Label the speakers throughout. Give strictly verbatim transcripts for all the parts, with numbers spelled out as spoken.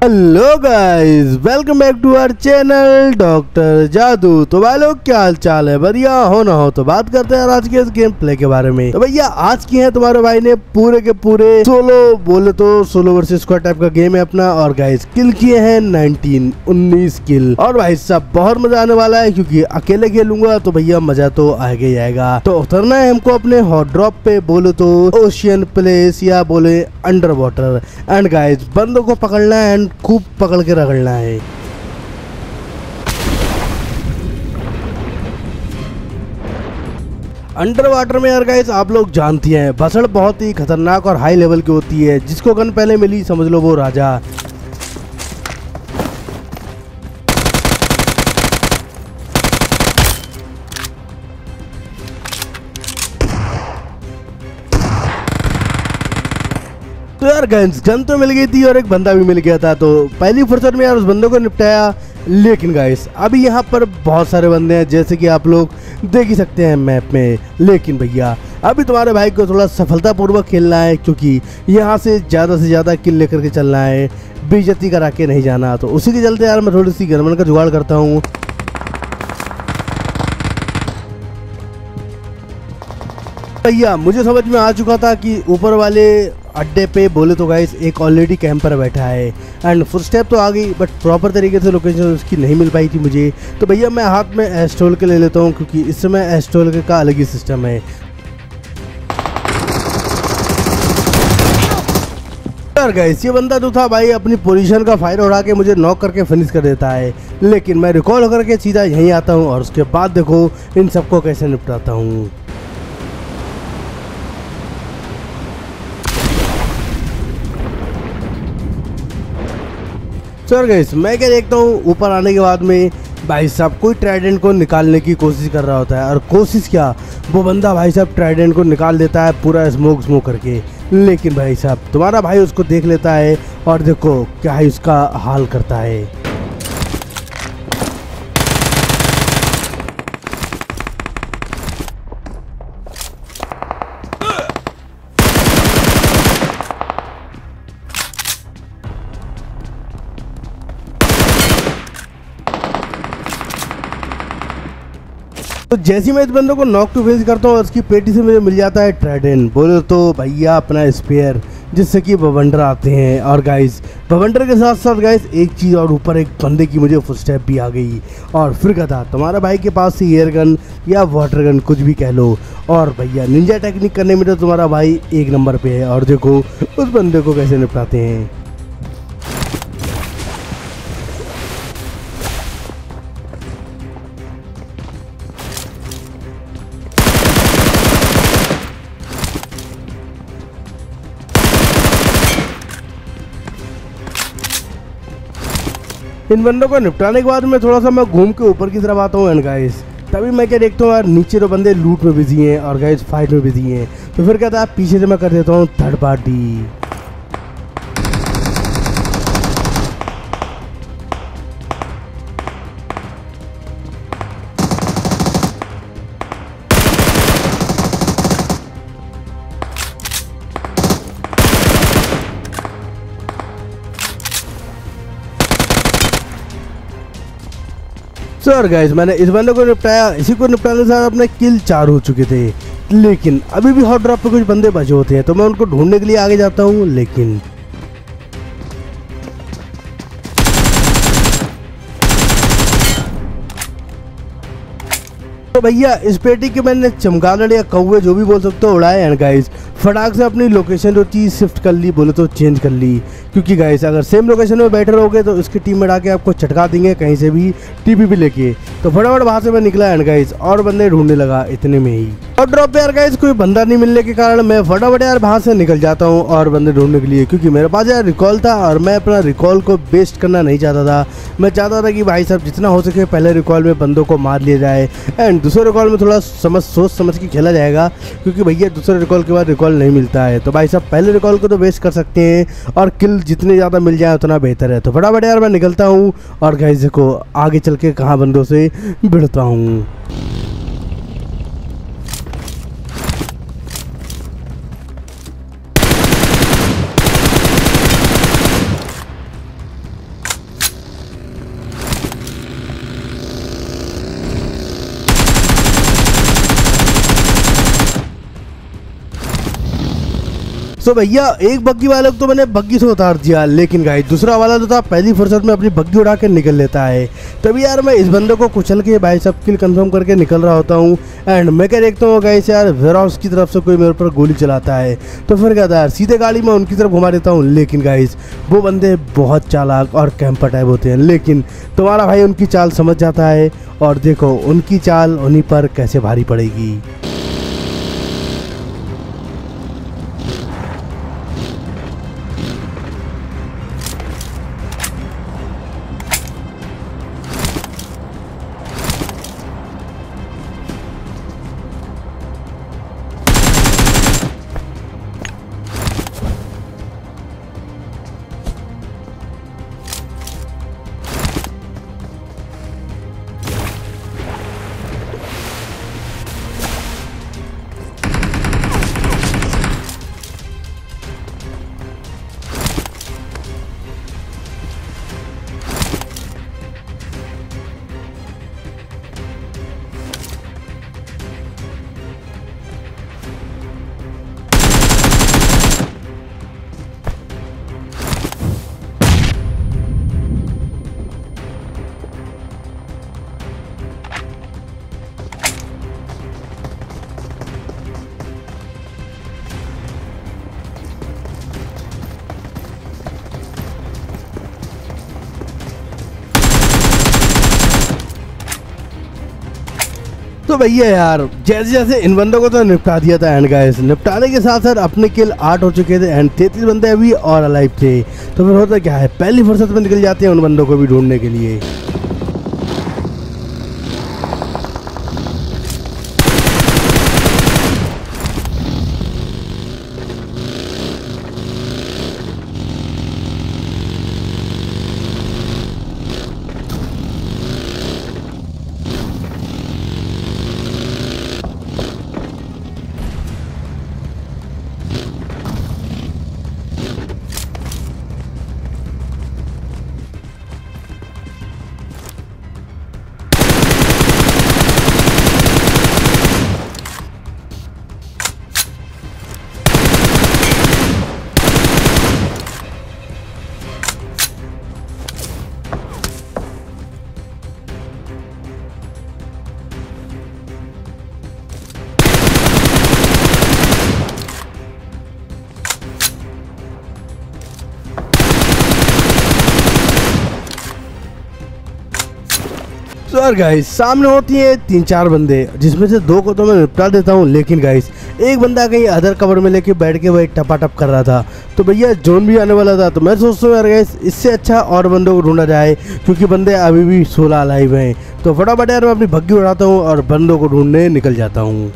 Speaker 1: Hello guys, welcome back to our channel doctor Jadoo. तो भाई लोग, क्या हाल चाल है? बढ़िया हो ना हो? तो बात करते हैं आज के इस गेम प्ले के बारे में। तो भैया आज की है तुम्हारे भाई ने पूरे के पूरे सोलो, बोले तो सोलो वर्सेस स्क्वाड टाइप का गेम है अपना। और गाइस किल किए हैं नाइनटीन उन्नीस किल। और भाई साहब बहुत मजा आने वाला है, क्योंकि अकेले खेलूंगा तो भैया मजा तो आएगा ही आएगा। तो उतरना है हमको अपने हॉट ड्रॉप पे, बोले तो ओशियन प्लेस या बोले अंडर वाटर। एंड गाइस बंदों को पकड़ना है एंड खूब पकड़ के रगड़ना है। अंडर वाटर में यार गाइस आप लोग जानती हैं भसड़ बहुत ही खतरनाक और हाई लेवल की होती है। जिसको गन पहले मिली समझ लो वो राजा। तो यार गाइस गन तो मिल गई थी और एक बंदा भी मिल गया था, तो पहली फुर्सत में यार उस बंदे को निपटाया। लेकिन गाइस अभी यहाँ पर बहुत सारे बंदे हैं, जैसे कि आप लोग देख ही सकते हैं मैप में। लेकिन भैया अभी तुम्हारे भाई को थोड़ा सफलतापूर्वक खेलना है, क्योंकि यहाँ से ज़्यादा से ज़्यादा किल लेकर के चलना है, बेइज्जती करा के नहीं जाना। तो उसी के चलते यार मैं थोड़ी सी गनमन का जुगाड़ करता हूँ। भैया मुझे समझ में आ चुका था कि ऊपर वाले अड्डे पे बोले तो गाइस एक ऑलरेडी कैंपर बैठा है। एंड फुट स्टेप तो आ गई, बट प्रॉपर तरीके से लोकेशन उसकी नहीं मिल पाई थी मुझे। तो भैया मैं हाथ में एस्ट्रोल के ले लेता हूँ, क्योंकि इस समय एस्ट्रोल के का अलग ही सिस्टम है। यार गाइस ये बंदा तो था भाई, अपनी पोजीशन का फायदा उड़ा के मुझे नॉक करके फिनिश कर देता है। लेकिन मैं रिकॉल होकर के सीधा यहीं आता हूँ और उसके बाद देखो इन सबको कैसे निपटाता हूँ। सर गाइस मैं क्या देखता हूँ, ऊपर आने के बाद में भाई साहब कोई ट्राइडेंट को निकालने की कोशिश कर रहा होता है। और कोशिश क्या, वो बंदा भाई साहब ट्राइडेंट को निकाल देता है पूरा स्मोक स्मोक करके। लेकिन भाई साहब तुम्हारा भाई उसको देख लेता है और देखो क्या ही उसका हाल करता है। तो जैसे मैं इस बंदे को नॉक टू फेस करता हूँ, उसकी पेटी से मुझे मिल जाता है ट्राइडेंट, बोले तो भैया अपना स्पेयर, जिससे कि बवंडर आते हैं। और गाइस बवंडर के साथ साथ गाइस एक चीज़ और, ऊपर एक बंदे की मुझे फुटस्टेप भी आ गई। और फिर क्या था, तुम्हारा भाई के पास से एयर गन या वाटर गन कुछ भी कह लो। और भैया निंजा टेक्निक करने में तो तुम्हारा भाई एक नंबर पे है। और देखो उस बंदे को कैसे निपटाते हैं। इन बंदों को निपटाने के बाद में थोड़ा सा मैं घूम के ऊपर की तरफ आता हूँ। एंड गाइस तभी मैं क्या देखता हूँ यार, नीचे तो बंदे लूट में बिजी हैं और गाइस फाइट में बिजी हैं। तो फिर क्या था, पीछे से मैं कर देता हूँ थर्ड पार्टी। सर गाइस मैंने इस बंदे को निपटाया। इसी को निपटाने से अपने किल चार हो चुके थे। लेकिन अभी भी हॉट ड्रॉप पे कुछ बंदे बचे होते हैं, तो मैं उनको ढूंढने के लिए आगे जाता हूँ। लेकिन तो भैया इस पेटी के मैंने चमगादड़ या कौवे जो भी बोल सकते हो उड़ाए। एंड गाइस फटाक से अपनी लोकेशन जो थी शिफ्ट कर ली, बोले तो चेंज कर ली, क्योंकि गाइस अगर सेम लोकेशन में बैठे रहोगे तो इसकी टीम में डाके आपको चटका देंगे कहीं से भी टीपी भी लेके। तो फटाफट वहां से मैं निकला एंड गाइस और बंदे ढूंढने लगा इतने में ही। और ड्रॉप पे यार गाइस कोई बंदा नहीं मिलने के कारण मैं फटाफट यार वहां से निकल जाता हूँ और बंदे ढूंढने के लिए, क्योंकि मेरे पास यार रिकॉल था और मैं अपना रिकॉल को वेस्ट करना नहीं चाहता था। मैं चाहता था कि भाई साहब जितना हो सके पहले रिकॉल में बंदों को मार लिया जाए एंड दूसरे रिकॉल में थोड़ा समझ सोच समझ के खेला जाएगा, क्योंकि भैया दूसरे रिकॉल के बाद रिकॉल नहीं मिलता है। तो भाई साहब पहले रिकॉल को तो वेस्ट कर सकते हैं और किल जितने ज़्यादा मिल जाए उतना बेहतर है। तो फटाफट यार मैं निकलता हूँ और गाइस देखो आगे चल के कहाँ बंदों से भिड़ता हूँ। तो भैया एक बग्गी वाले को तो मैंने बग्गी से उतार दिया, लेकिन गाइस दूसरा वाला जो था पहली फुर्सत में अपनी बग्गी उड़ा के निकल लेता है। तभी यार मैं इस बंदे को कुचल के भाई सब किल कंफर्म करके निकल रहा होता हूँ एंड मैं क्या देखता हूँ गाइस यार वेयरहाउस की तरफ से कोई मेरे ऊपर गोली चलाता है। तो फिर क्या था यार सीधे गाड़ी में उनकी तरफ घुमा देता हूँ, लेकिन गाइस वो बंदे बहुत चालाक और कैंपर टाइप होते हैं, लेकिन तुम्हारा भाई उनकी चाल समझ जाता है और देखो उनकी चाल उन्हीं पर कैसे भारी पड़ेगी। तो भैया यार जैसे जैसे इन बंदों को तो निपटा दिया था एंड गाइस निपटाने के साथ साथ अपने किल आठ हो चुके थे एंड तैंतीस बंदे अभी और अलाइव थे। तो फिर होता क्या है पहली फुर्सत में निकल जाते हैं उन बंदों को भी ढूंढने के लिए। सर गाइस सामने होती है तीन चार बंदे जिसमें से दो को तो मैं निपटा देता हूँ, लेकिन गाइस एक बंदा कहीं अदर कवर में लेके बैठ के वही टपाटप कर रहा था। तो भैया जोन भी आने वाला था, तो मैं सोचता हूँ यार गाइस इससे अच्छा और बंदों को ढूंढा जाए क्योंकि बंदे अभी भी सोलह लाइव हैं। तो फटाफट यार मैं अपनी भग्गी उड़ाता हूँ और बंदों को ढूंढने निकल जाता हूँ।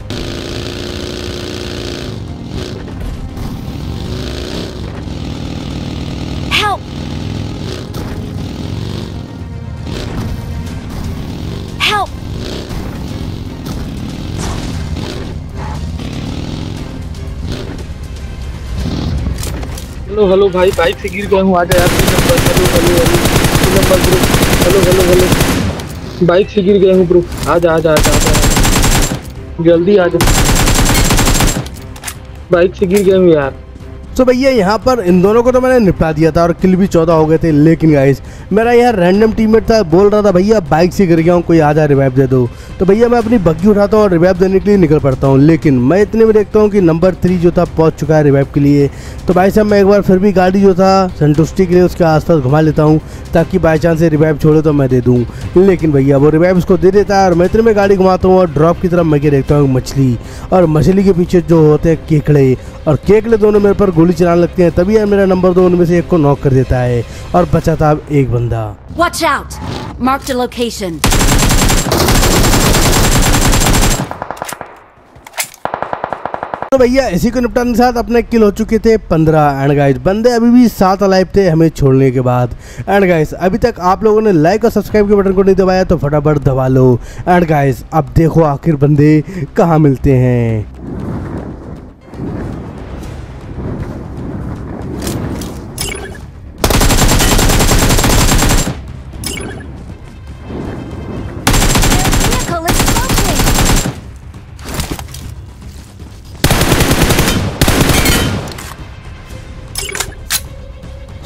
Speaker 2: हेलो हेलो भाई बाइक से गिर गया हूँ, आ जा यार तीन नंबर। हेलो हेलो हेलो तीन number bro. Hello hello hello bike से गिर गया हूँ ब्रो, आ जा आ जा आ जा जल्दी आ जा, बाइक से गिर गया हूँ यार।
Speaker 1: तो भैया यहाँ पर इन दोनों को तो मैंने निपटा दिया था और किल भी चौदह हो गए थे, लेकिन गाइस मेरा यार रैंडम टीममेट था बोल रहा था भैया बाइक से गिर गया हूँ कोई आ जा रिवाइव दे दो। तो भैया मैं अपनी बग्गी उठाता हूँ और रिवाइव देने के लिए निकल पड़ता हूँ, लेकिन मैं इतने में देखता हूँ कि नंबर थ्री जो था पहुँच चुका है रिवाइव के लिए। तो भाई साहब मैं एक बार फिर भी गाड़ी जो था संतुष्टि के लिए उसके आसपास घुमा लेता हूँ ताकि बाई चांस से रिवाइव छोड़े तो मैं दे दूँ, लेकिन भैया वो रिवाइव उसको दे देता है और मैं इतने में गाड़ी घुमाता हूँ और ड्रॉप की तरफ मैं क्या देखता हूँ मछली, और मछली के पीछे जो होते हैं केकड़े, और केकड़े दोनों मेरे पर गोली चलाने लगते हैं। तभी यार मेरा नंबर दो उनमें से एक को नॉक कर देता है और बचा था अब एक बंदा।
Speaker 3: Watch out! Marked a location.
Speaker 1: तो भैया इसी को निपटाने के साथ अपने किल हो चुके थे पंद्रह एंड गाइस बंदे अभी भी सात अलाइव थे हमें छोड़ने के बाद। एंड गाइस अभी तक आप लोगों ने लाइक और सब्सक्राइब के बटन को नहीं दबाया तो फटाफट दबा लो। एंड गाइस अब देखो आखिर बंदे कहाँ मिलते हैं।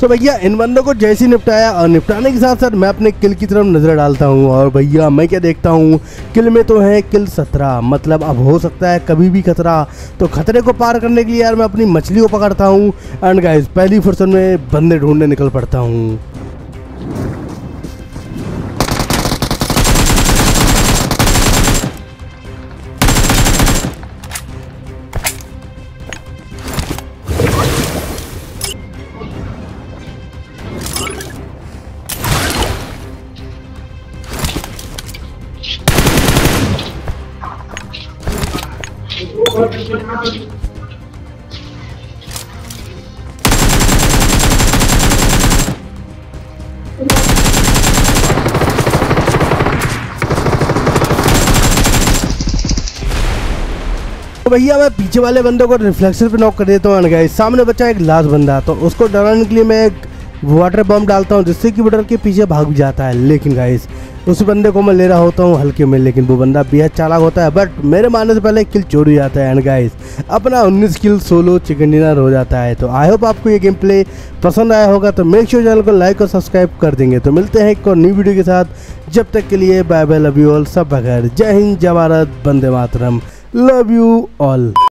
Speaker 1: तो भैया इन बंदों को जैसे ही निपटाया और निपटाने के साथ साथ मैं अपने किल की तरफ नज़र डालता हूँ और भैया मैं क्या देखता हूँ, किल में तो है किल सत्रह, मतलब अब हो सकता है कभी भी खतरा। तो खतरे को पार करने के लिए यार मैं अपनी मछली को पकड़ता हूँ एंड गाइस पहली फुर्सत में बंदे ढूंढने निकल पड़ता हूँ। तो भैया मैं पीछे वाले बंदे को रिफ्लेक्शन पे नॉक कर देता हूँ गाइस। सामने बचा एक लास्ट बंदा, तो उसको डराने के लिए मैं एक वाटर बम डालता हूँ जिससे कि वो डर के पीछे भाग भी जाता है। लेकिन गाइस उस बंदे को मैं ले रहा होता हूँ हल्के में, लेकिन वो बंदा बेहद चालाक होता है, बट मेरे मारने से पहले किल चोरी हो जाता है एंड गाइस अपना उन्नीस किल सोलो चिकन डिनर हो जाता है। तो आई होप आपको ये गेम प्ले पसंद आया होगा, तो मेक श्योर चैनल को लाइक और सब्सक्राइब कर देंगे। तो मिलते हैं एक और न्यू वीडियो के साथ, जब तक के लिए bye bye, love you all, सब बगैर। जय हिंद, जय भारत, वंदे मातरम, लव यू ऑल।